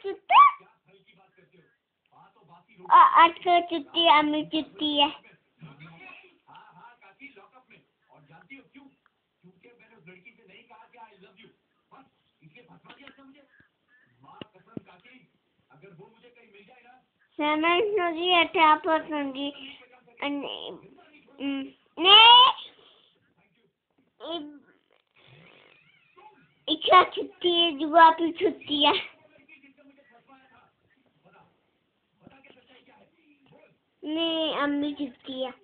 छुट्टी आजकल छुट्टी अम्मी छुट्टी है। समझ जी अच्छा पसंद इच्छा छुट्टी है जुआ की छुट्टी है। नहीं अम्मी छुट्टी है।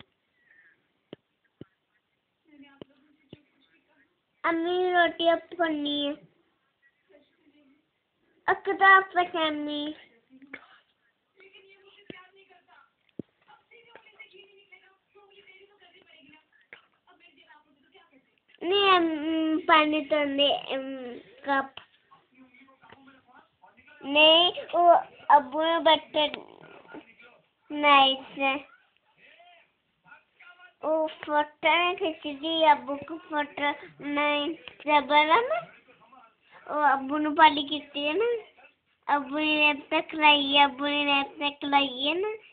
अम्मी रोटी अब करनी है। किताब पढ़नी। नहीं पानी तो कप नहीं वो अबू ने बच्चे नाइस है। वो फोटो में खींच दी अबू को फोटो नहीं जबरा ना वो अबू ने पाली की है ना अबू ने रैप तक लाई है अबू ने रैप तक लाई है ना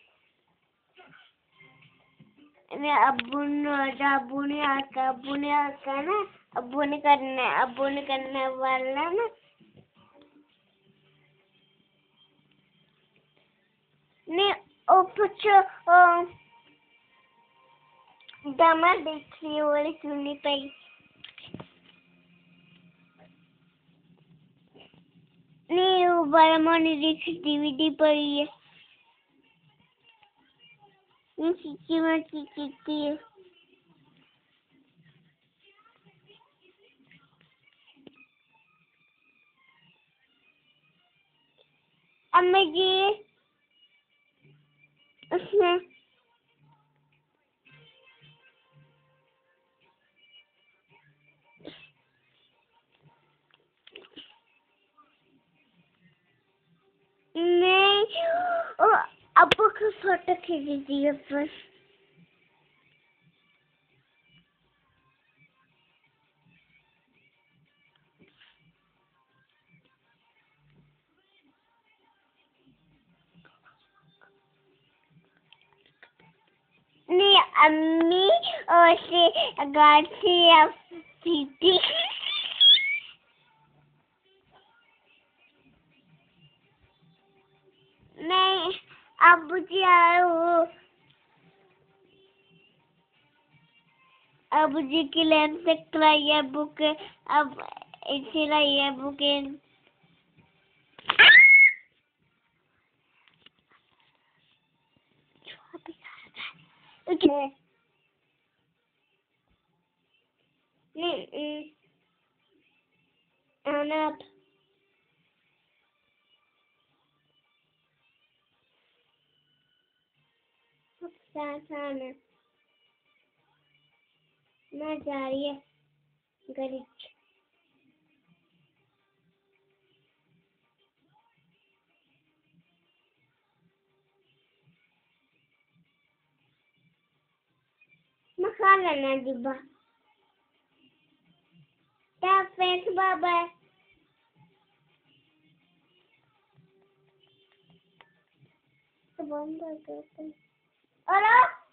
अबू ने आका ना अबू ने करने वाला ना नहीं ओ पूछो दमा देख रही वाली सुननी पड़ी। नहीं वो बरमानी देख डीवीडी पड़ी है। ये चीची में चीची है। अम्मा जी उसमें नहीं अबू की फोटो खींच दी है पर नहीं अम्मी और से गार्ड से अब सीटी नहीं अबू जी आए हो अबू जी की लैब से लाई है बुक अब इसे लाई है बुक नहीं आना ना जा रही है गरीब मैं खा लेना डिब्बा क्या फेंक बाबा तो बंद कर दो और